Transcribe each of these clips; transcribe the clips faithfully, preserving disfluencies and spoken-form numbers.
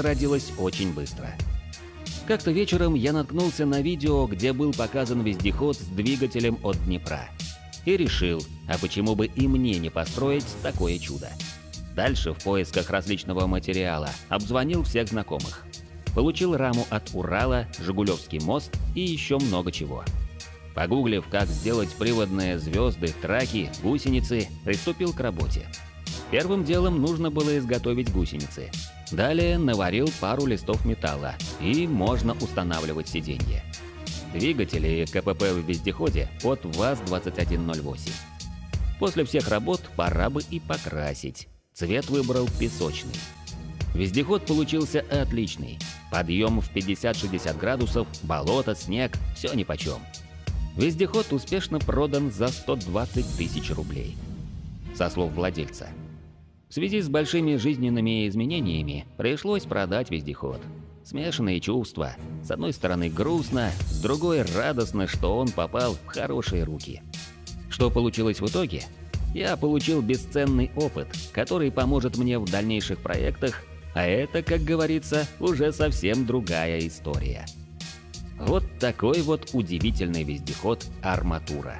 родилось очень быстро. Как-то вечером я наткнулся на видео, где был показан вездеход с двигателем от Днепра. И решил, а почему бы и мне не построить такое чудо. Дальше в поисках различного материала обзвонил всех знакомых. Получил раму от Урала, Жигулевский мост и еще много чего. Погуглив, как сделать приводные звезды, траки, гусеницы, приступил к работе. Первым делом нужно было изготовить гусеницы. Далее наварил пару листов металла, и можно устанавливать сиденье. Двигатели и КПП в вездеходе от ВАЗ двадцать один ноль восемь. После всех работ пора бы и покрасить. Цвет выбрал песочный. Вездеход получился отличный. Подъем в пятьдесят-шестьдесят градусов, болото, снег, все нипочем. Вездеход успешно продан за сто двадцать тысяч рублей. Со слов владельца. В связи с большими жизненными изменениями пришлось продать вездеход. Смешанные чувства. С одной стороны грустно, с другой радостно, что он попал в хорошие руки. Что получилось в итоге? Я получил бесценный опыт, который поможет мне в дальнейших проектах, а это, как говорится, уже совсем другая история. Вот такой вот удивительный вездеход «Арматура».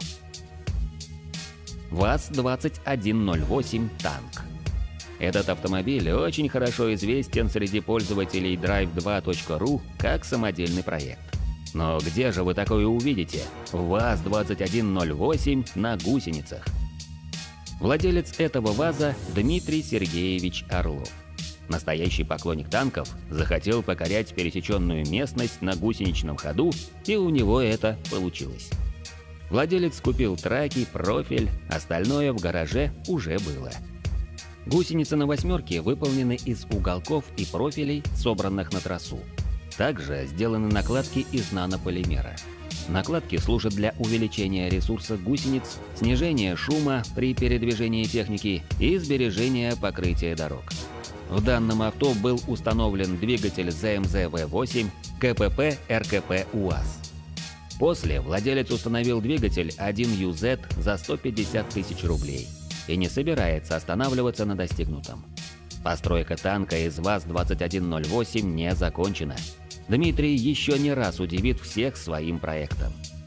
ВАЗ двадцать один ноль восемь «Танк». Этот автомобиль очень хорошо известен среди пользователей драйв два точка ру как самодельный проект. Но где же вы такое увидите? ВАЗ двадцать один ноль восемь на гусеницах. Владелец этого ВАЗа Дмитрий Сергеевич Орлов. Настоящий поклонник танков, захотел покорять пересеченную местность на гусеничном ходу, и у него это получилось. Владелец купил траки, профиль, остальное в гараже уже было. Гусеницы на восьмерке выполнены из уголков и профилей, собранных на трассу. Также сделаны накладки из нанополимера. Накладки служат для увеличения ресурса гусениц, снижения шума при передвижении техники и сбережения покрытия дорог. В данном авто был установлен двигатель зэ эм зэ вэ восемь КПП эр ка пэ УАЗ. После владелец установил двигатель один ю зет за сто пятьдесят тысяч рублей и не собирается останавливаться на достигнутом. Постройка танка из ВАЗ двадцать один ноль восемь не закончена. Дмитрий еще не раз удивит всех своим проектом.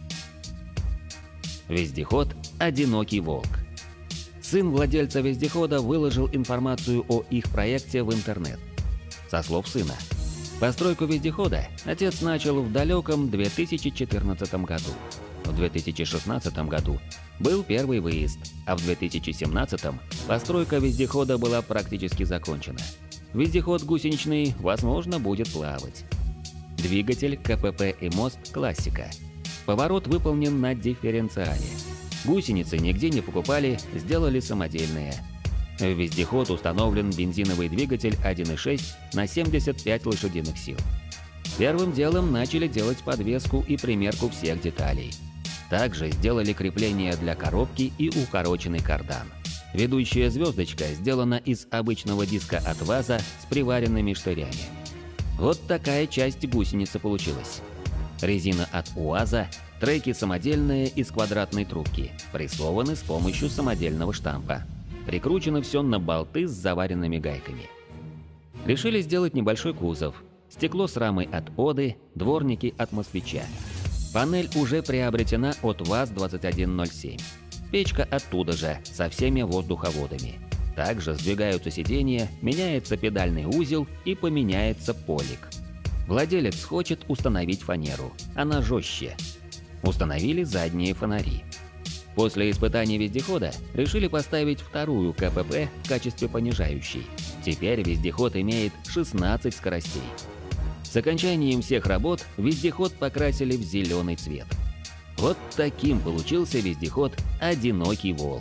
Вездеход «Одинокий волк». Сын владельца вездехода выложил информацию о их проекте в интернет. Со слов сына. Постройку вездехода отец начал в далеком две тысячи четырнадцатом году. В две тысячи шестнадцатом году был первый выезд, а в две тысячи семнадцатом постройка вездехода была практически закончена. Вездеход гусеничный, возможно, будет плавать. Двигатель, КПП и мост – классика. Поворот выполнен на дифференциале. Гусеницы нигде не покупали, сделали самодельные. В вездеход установлен бензиновый двигатель один и шесть на семьдесят пять лошадиных сил. Первым делом начали делать подвеску и примерку всех деталей. Также сделали крепление для коробки и укороченный кардан. Ведущая звездочка сделана из обычного диска от ВАЗа с приваренными штырями. Вот такая часть гусеницы получилась. Резина от УАЗа, треки самодельные из квадратной трубки, прессованы с помощью самодельного штампа. Прикручено все на болты с заваренными гайками. Решили сделать небольшой кузов. Стекло с рамой от Оды, дворники от Москвича. Панель уже приобретена от ВАЗ двадцать один ноль семь. Печка оттуда же, со всеми воздуховодами. Также сдвигаются сиденья, меняется педальный узел и поменяется полик. Владелец хочет установить фанеру, она жестче. Установили задние фонари. После испытаний вездехода решили поставить вторую КПП в качестве понижающей. Теперь вездеход имеет шестнадцать скоростей. С окончанием всех работ вездеход покрасили в зеленый цвет. Вот таким получился вездеход «Одинокий волк».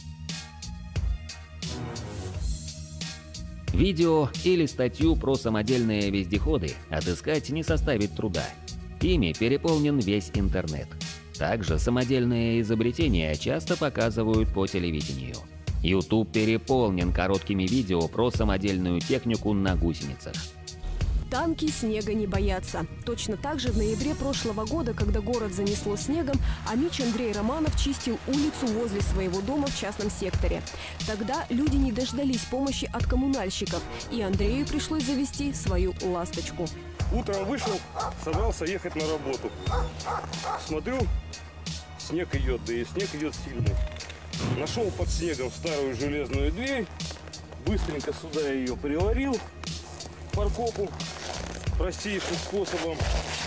Видео или статью про самодельные вездеходы отыскать не составит труда. Ими переполнен весь интернет. Также самодельные изобретения часто показывают по телевидению. YouTube переполнен короткими видео про самодельную технику на гусеницах. Танки снега не боятся. Точно так же в ноябре прошлого года, когда город занесло снегом, Амич Андрей Романов чистил улицу возле своего дома в частном секторе. Тогда люди не дождались помощи от коммунальщиков, и Андрею пришлось завести свою ласточку. Утром вышел, собрался ехать на работу. Смотрю, снег идет, да и снег идет сильный. Нашел под снегом старую железную дверь, быстренько сюда ее приварил, паркопу, простейшим способом.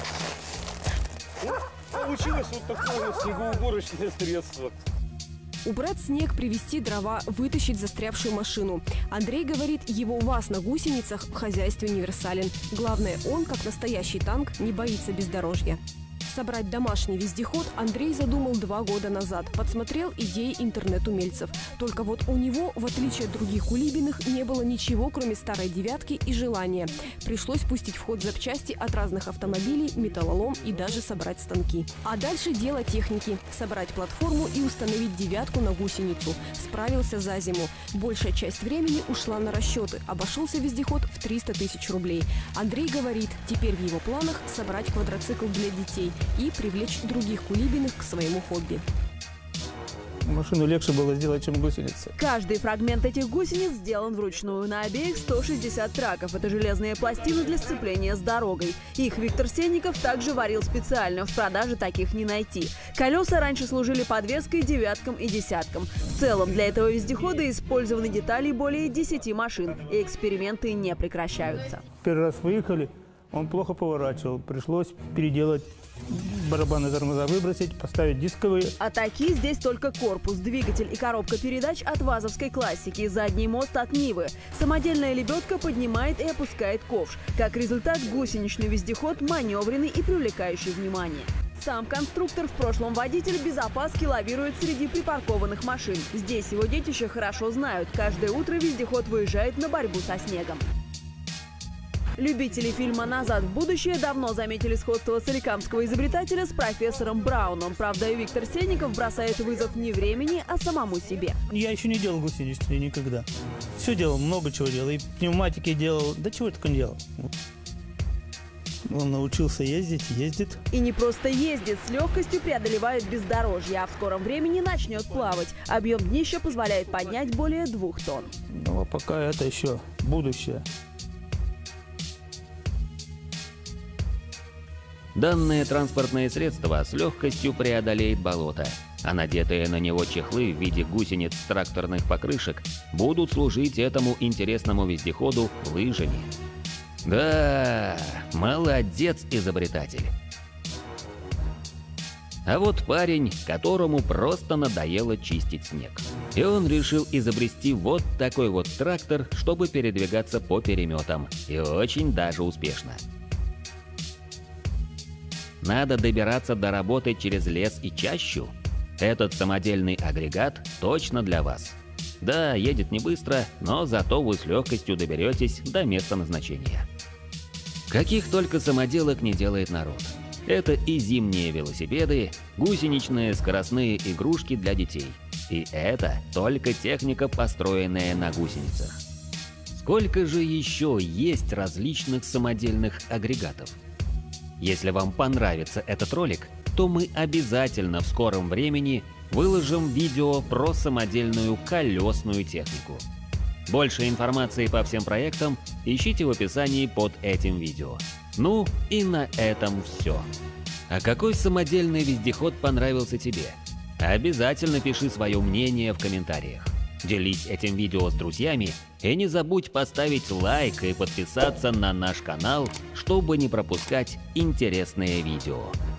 Ну, получилось вот такое вот снегоуборочное средство. Убрать снег, привезти дрова, вытащить застрявшую машину. Андрей говорит, его ВАЗ на гусеницах в хозяйстве универсален. Главное, он, как настоящий танк, не боится бездорожья. Собрать домашний вездеход Андрей задумал два года назад. Подсмотрел идеи интернет-умельцев. Только вот у него, в отличие от других кулибиных, не было ничего, кроме старой девятки и желания. Пришлось пустить в ход запчасти от разных автомобилей, металлолом и даже собрать станки. А дальше дело техники. Собрать платформу и установить девятку на гусеницу. Справился за зиму. Большая часть времени ушла на расчеты. Обошелся вездеход в триста тысяч рублей. Андрей говорит, теперь в его планах собрать квадроцикл для детей и привлечь других кулибиных к своему хобби. Машину легче было сделать, чем гусеницы. Каждый фрагмент этих гусениц сделан вручную. На обеих сто шестьдесят траков. Это железные пластины для сцепления с дорогой. Их Виктор Сенников также варил специально. В продаже таких не найти. Колеса раньше служили подвеской девяткам и десяткам. В целом для этого вездехода использованы детали более десяти машин. И эксперименты не прекращаются. Первый раз выехали, он плохо поворачивал. Пришлось переделать барабаны, тормоза выбросить, поставить дисковые. А такие здесь только корпус, двигатель и коробка передач от вазовской классики, задний мост от Нивы. Самодельная лебедка поднимает и опускает ковш. Как результат, гусеничный вездеход маневренный и привлекающий внимание. Сам конструктор, в прошлом водитель, без опаски лавирует среди припаркованных машин. Здесь его детище хорошо знают. Каждое утро вездеход выезжает на борьбу со снегом. Любители фильма «Назад в будущее» давно заметили сходство соликамского изобретателя с профессором Брауном. Правда, Виктор Сенников бросает вызов не времени, а самому себе. Я еще не делал гусеничные никогда. Все делал, много чего делал. И пневматики делал, да чего только не делал. Он научился ездить, ездит. И не просто ездит, с легкостью преодолевает бездорожье, а в скором времени начнет плавать. Объем днища позволяет поднять более двух тонн. Ну, а пока это еще будущее. Данное транспортное средство с легкостью преодолеет болото, а надетые на него чехлы в виде гусениц тракторных покрышек будут служить этому интересному вездеходу лыжами. Да, молодец изобретатель. А вот парень, которому просто надоело чистить снег. И он решил изобрести вот такой вот трактор, чтобы передвигаться по переметам. И очень даже успешно. Надо добираться до работы через лес и чащу? Этот самодельный агрегат точно для вас. Да, едет не быстро, но зато вы с легкостью доберетесь до места назначения. Каких только самоделок не делает народ. Это и зимние велосипеды, гусеничные скоростные игрушки для детей. И это только техника, построенная на гусеницах. Сколько же еще есть различных самодельных агрегатов? Если вам понравится этот ролик, то мы обязательно в скором времени выложим видео про самодельную колесную технику. Больше информации по всем проектам ищите в описании под этим видео. Ну и на этом все. А какой самодельный вездеход понравился тебе? Обязательно пиши свое мнение в комментариях. Делись этим видео с друзьями и не забудь поставить лайк и подписаться на наш канал, чтобы не пропускать интересные видео.